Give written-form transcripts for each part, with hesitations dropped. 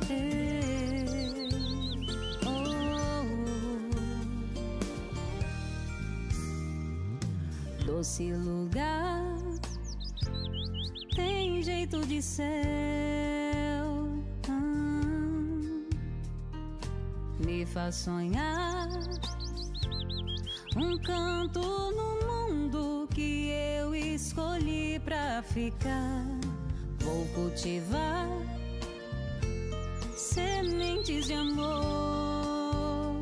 Doce lugar tem jeito de céu, me faz sonhar um canto no mundo que eu escolhi pra ficar. Vou cultivar sementes de amor,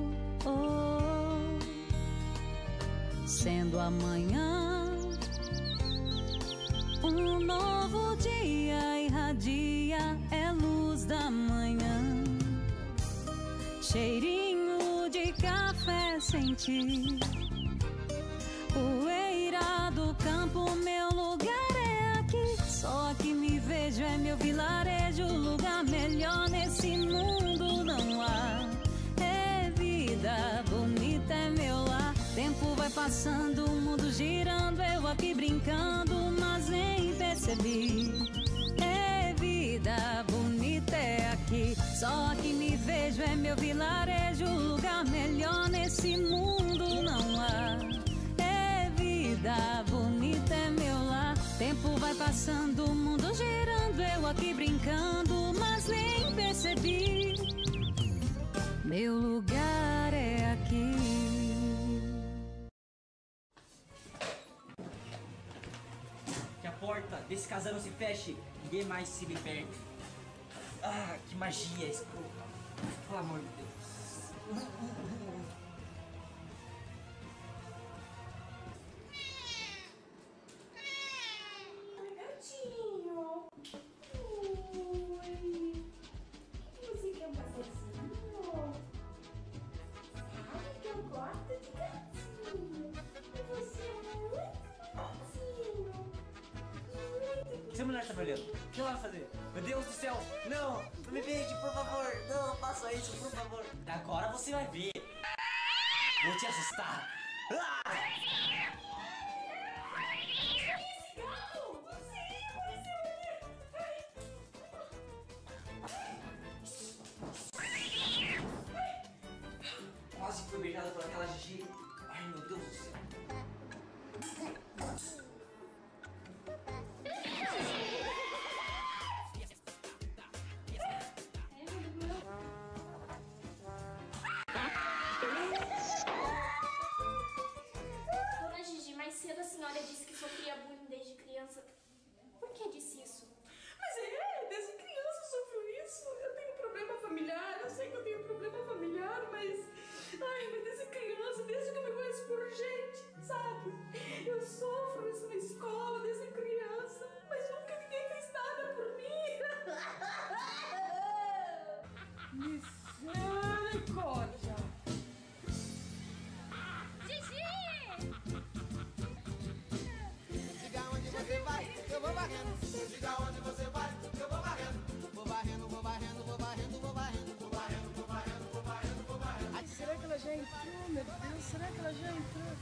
sendo amanhã um novo dia, irradia, é luz da manhã. Cheirinho de café sentir, poeira do campo, meu lugar é aqui. Só aqui me vejo, é meu vilarejo, lugar melhor nesse mundo não há. É vida bonita, é meu lar. Tempo vai passando, o mundo girando, eu aqui brincando, mas nem percebi. É vida bonita, é aqui. Só aqui me vejo, é meu vilarejo, lugar melhor nesse mundo não há. É vida bonita, é meu lar. Tempo vai passando, o mundo girando, eu aqui brincando, mas nem percebi. Meu lugar é aqui. Que a porta desse casal não se feche, ninguém mais se liberte. Ah, que magia, escrota. Pelo amor de Deus. Gatinho. Oi. O que você quer fazer assim? Sabe que eu gosto de gatinho. E você é muito gatinho. Que essa mulher tá me olhando? O que ela vai fazer? Meu Deus do céu! Não! Não me beije, por favor! Não, faça isso, por favor! Agora você vai ver! Vou te assustar! Ah! Quase fui beijada por aquela Gigi! Ai, meu Deus do céu! Dona Gigi, mais cedo a senhora disse que sofria bullying desde criança. Por que disse isso? Mas desde criança eu sofro isso. Eu tenho problema familiar, eu sei que eu tenho problema familiar, mas... Ai, mas desde criança, desde que eu me conheço por gente, sabe? Eu sofro isso na escola desde criança, mas nunca ninguém fez nada por mim. Misericórdia! Diga onde você vai, eu vou varrendo. Diga onde você vai, eu vou varrendo. Vou varrendo, vou varrendo, vou varrendo, vou varrendo. Vou varrendo, vou varrendo, vou varrendo, vou varrendo. Ai, será que ela já entrou, meu Deus? Será que ela já entrou?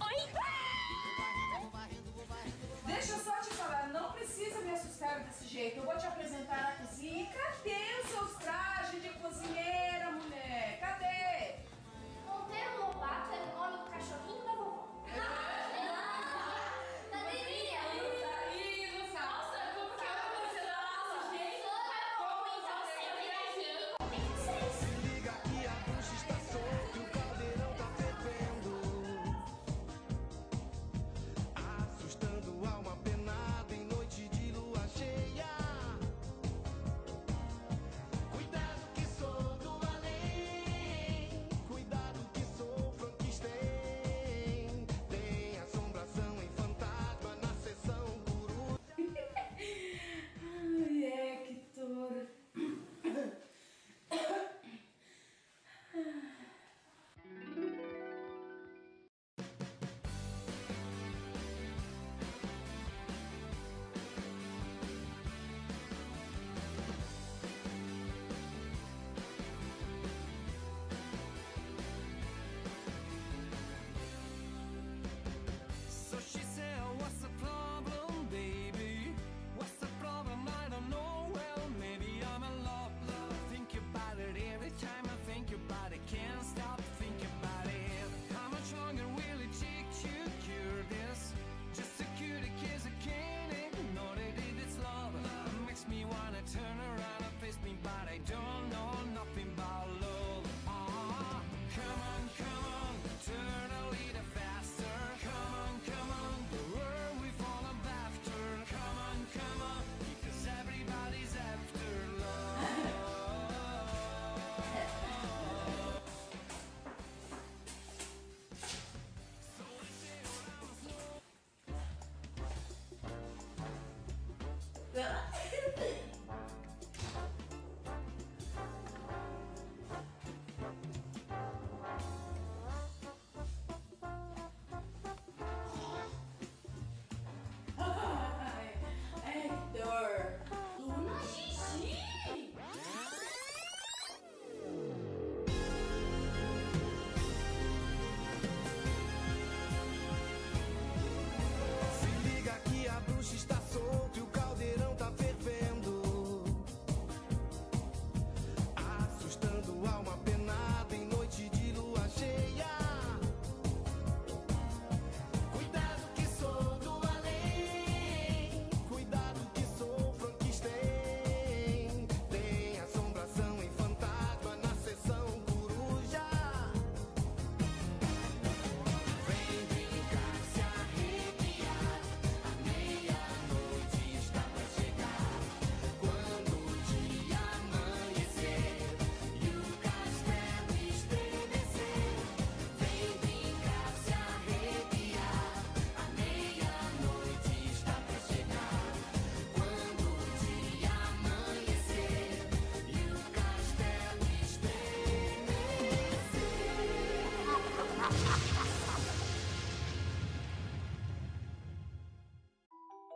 Deixa eu só te falar, não precisa me assustar desse jeito. Eu vou te apresentar a cozinha. E cadê os seus trajes de cozinheira, mulher? Cadê? Monteiro Lobato era o nome do cachorrinho da vovó. Da Devinha. Nossa, como que ela você dá desse jeito? Se liga que a bruxa está solta, o caldeirão tá fervendo, assustando a alma penada em noite de lua cheia.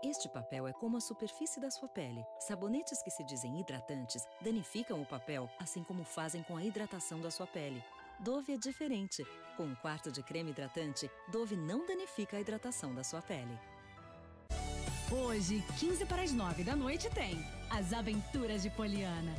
Este papel é como a superfície da sua pele. Sabonetes que se dizem hidratantes danificam o papel, assim como fazem com a hidratação da sua pele. Dove é diferente. Com 1 quarto de creme hidratante, Dove não danifica a hidratação da sua pele. Hoje, 15 para as 9 da noite, tem As Aventuras de Poliana.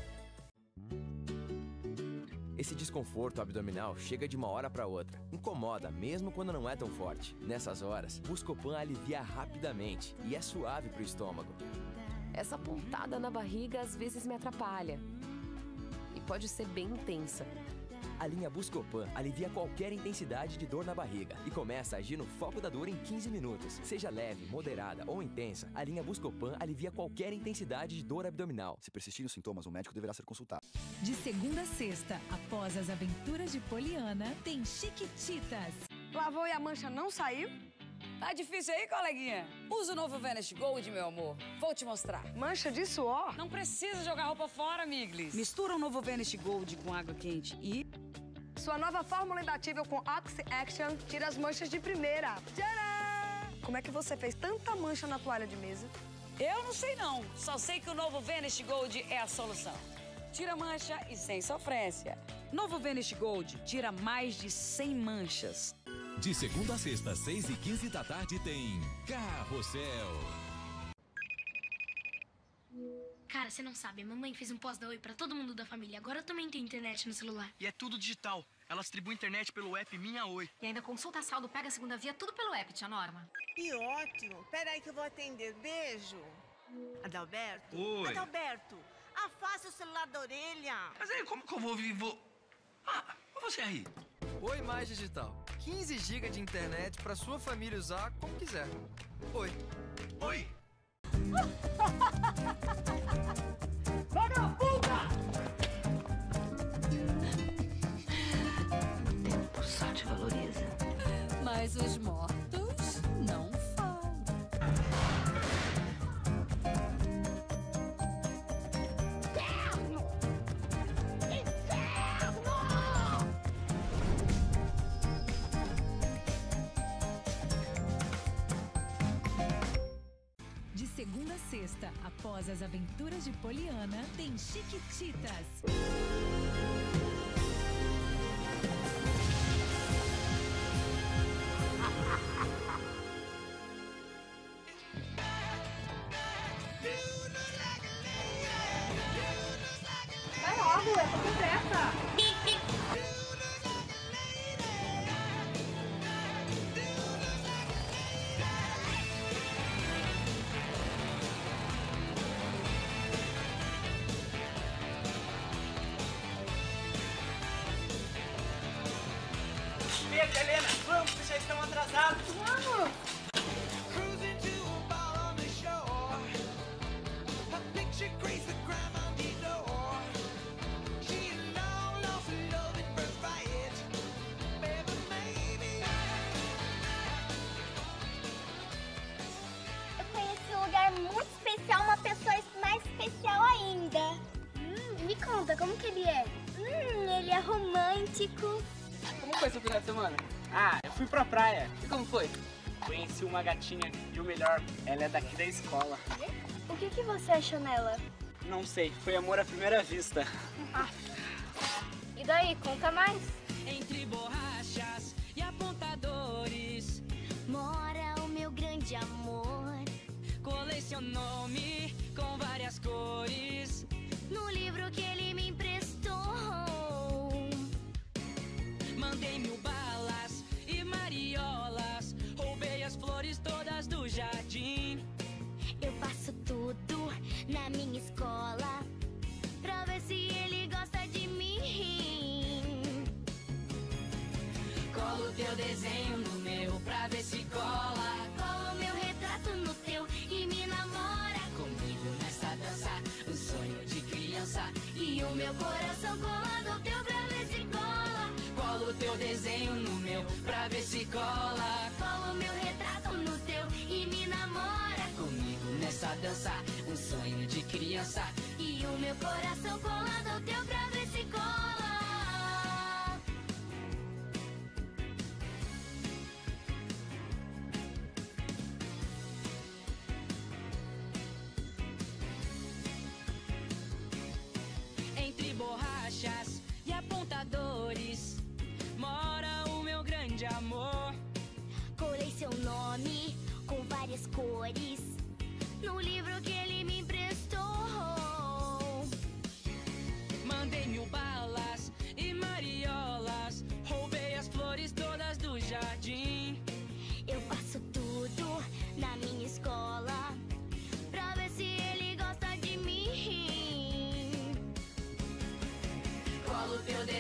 Esse desconforto abdominal chega de uma hora para outra. Incomoda, mesmo quando não é tão forte. Nessas horas, Buscopan alivia rapidamente e é suave para o estômago. Essa pontada na barriga às vezes me atrapalha. E pode ser bem intensa. A linha Buscopan alivia qualquer intensidade de dor na barriga e começa a agir no foco da dor em 15 minutos. Seja leve, moderada ou intensa, a linha Buscopan alivia qualquer intensidade de dor abdominal. Se persistirem os sintomas, o médico deverá ser consultado. De segunda a sexta, após As Aventuras de Poliana, tem Chiquititas. Lavou e a mancha não saiu? Tá difícil aí, coleguinha? Usa o novo Vanish Gold, meu amor. Vou te mostrar. Mancha de suor? Não precisa jogar roupa fora, Miglis. Mistura o novo Vanish Gold com água quente e... Sua nova fórmula imbatível com Oxy Action tira as manchas de primeira. Tcharam! Como é que você fez tanta mancha na toalha de mesa? Eu não sei não. Só sei que o novo Vanish Gold é a solução. Tira mancha e sem sofrência. Novo Vanish Gold tira mais de 100 manchas. De segunda a sexta, 6h15 da tarde, tem Carrossel. Cara, você não sabe, a mamãe fez um pós da Oi pra todo mundo da família. Agora eu também tenho internet no celular. E é tudo digital. Ela distribui internet pelo app Minha Oi. E ainda consulta saldo, pega a segunda via, tudo pelo app, tia Norma. Que ótimo. Peraí que eu vou atender. Beijo. Adalberto? Oi. Adalberto, afaste o celular da orelha. Mas aí, como que eu vou... Ah, você aí. Oi Mais Digital. 15 GB de internet pra sua família usar como quiser. Oi. Oi. Vagabunda! O tempo só te valoriza. Mas os mortos não falam. Inferno! Inferno! De segunda a sexta, após As Aventuras de Poliana, tem Chiquititas. Vai logo, eu tô com pressa. Pedro, Helena, vamos, vocês já estão atrasados. Vamos! Eu conheci um lugar muito especial, uma pessoa mais especial ainda. Me conta, como que ele é? Ele é romântico. Como foi seu final de semana? Ah, eu fui pra praia. E como foi? Conheci uma gatinha e o melhor, ela é daqui da escola. O que você achou nela? Não sei, foi amor à primeira vista. E daí, conta mais. Entre borrachas e apontadores Mora o meu grande amor. colecionou-me com várias cores. No livro que ele me emprestou. Mandei 1000 balas e mariolas. Roubei as flores todas do jardim. Eu faço tudo na minha escola pra ver se ele gosta de mim. Colo teu desenho no meu pra ver se cola. Colo meu retrato no teu e me namora. Comigo nessa dança, um sonho de criança. E o meu coração colado ao teu pra ver se cola. Colo teu desenho no meu pra ver se cola. Colo meu retrato no teu e me namora. Comigo nessa dança, um sonho de criança. E o meu coração colado ao teu pra ver se cola.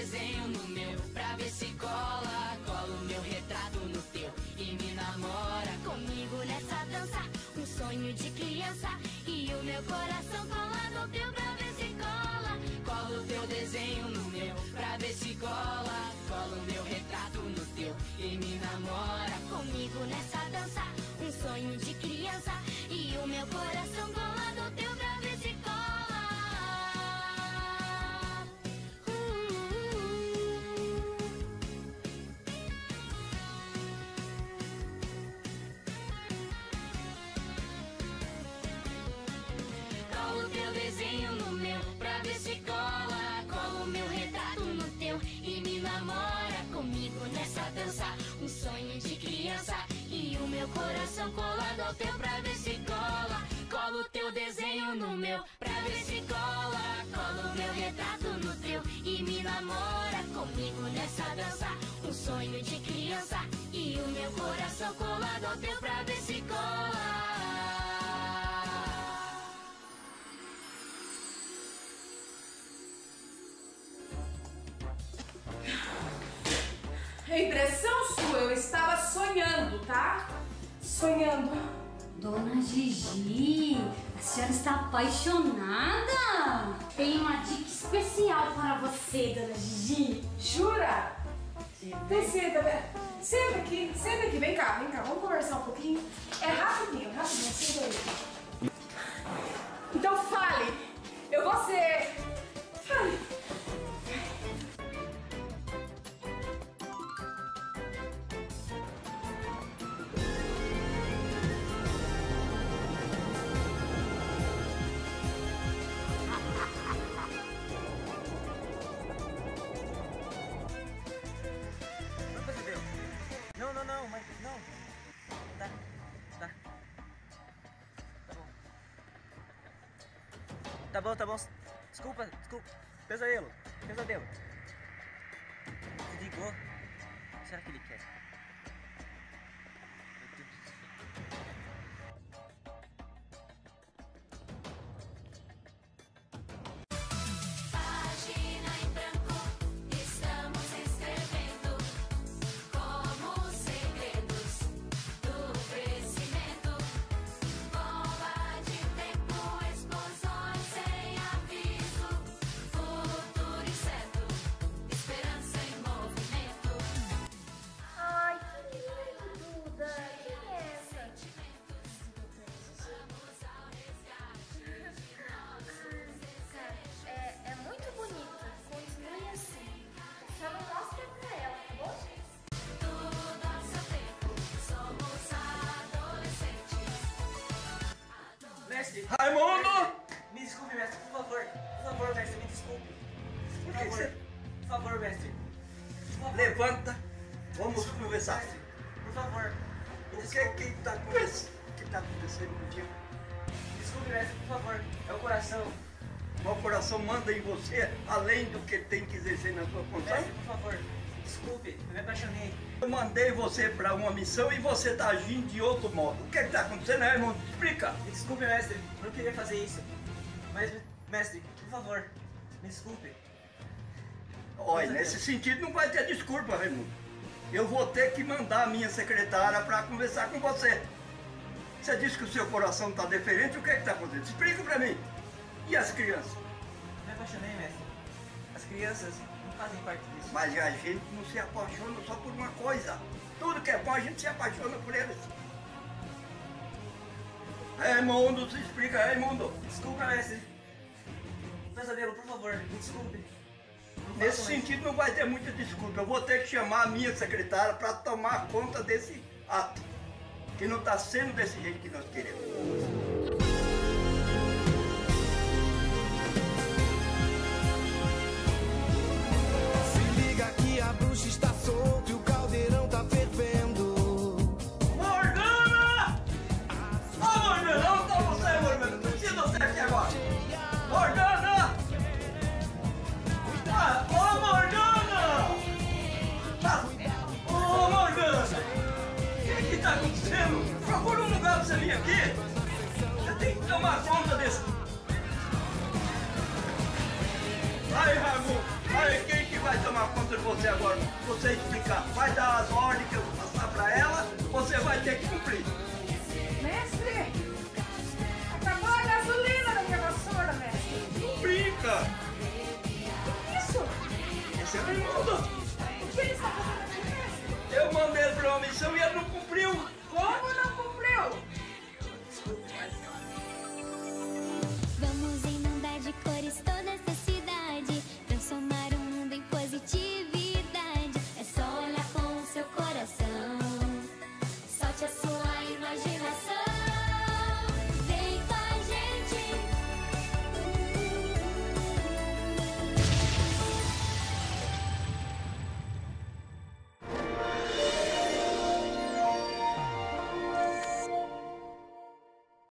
desenho no meu, pra ver se cola. Colo meu retrato no teu e me namora. Comigo nessa dança, um sonho de criança. E o meu coração colado ao teu pra ver se cola. Colo teu desenho no meu, pra ver se cola. Colo meu retrato no teu e me namora. Comigo nessa dança, um sonho de criança. E o meu coração colado ao teu pra ver se cola. Colo teu desenho no meu, pra ver se cola. Colo meu retrato no teu e me namora. Comigo nessa dança, um sonho de criança. E o meu coração colado ao teu pra ver se cola. Colo teu desenho no meu, pra ver se cola. Colo meu retrato no teu e me namora. Comigo nessa dança, um sonho de criança. E o meu coração colado ao teu pra ver se cola. É impressão sua, eu estava sonhando, tá? Sonhando. Dona Gigi, a senhora está apaixonada? Tem uma dica especial para você, Dona Gigi. Jura? Então senta aqui, vem cá, vamos conversar um pouquinho. É rapidinho, senta aí. Então fale, eu vou ser... Fale. Não, mas não. Tá. Tá bom. Desculpa. Pesadelo. Se ligou? O que será que ele quer? Página em branco, estamos escrevendo como segredos do crescimento. Bomba de tempo, explosões sem aviso. Futuro incerto, esperança em movimento. Ai, que lindo, Duda. Quem é essa? É muito bonita. Continue assim. Só não mostra pra ela, tá bom? Tudo a seu tempo, somos adolescentes. Mestre! Raimundo! Me desculpe, mestre, por favor, mestre, me desculpe. Por favor, mestre. Levanta, vamos conversar. Por favor. O que tá acontecendo contigo? Desculpe, mestre, por favor. É o coração. O coração manda em você, além do que tem que exercer na sua função? Mestre, por favor. Desculpe, eu me apaixonei. Eu mandei você para uma missão e você tá agindo de outro modo. O que tá acontecendo, irmão? Explica. Me desculpe, mestre, eu não queria fazer isso. Mas, mestre, por favor, me desculpe. Olha, nesse sentido não vai ter desculpa, Raimundo. Eu vou ter que mandar a minha secretária para conversar com você. Você disse que o seu coração está diferente, o que está acontecendo? Explica para mim. E as crianças? Me apaixonei, mestre. As crianças não fazem parte disso. Mas a gente não se apaixona só por uma coisa. Tudo que é bom a gente se apaixona por eles. Raimundo, se explica, Raimundo. Desculpa, mestre. Pesadelo, por favor, me desculpe. Nesse sentido não vai ter muita desculpa. Eu vou ter que chamar a minha secretária para tomar conta desse ato. Que não está sendo desse jeito que nós queremos. Se liga que a bruxa está solta e o caldeirão tá fervendo. Morgana! Ô, Morgana, onde tá você, Morgana? Preciso de você aqui agora. Morgana! Ô, Morgana! Ô, Morgana! O que tá acontecendo? Procura um lugar pra você vir aqui. você agora, você explicar. Vai dar as ordens que eu vou passar para ela, você vai ter que cumprir.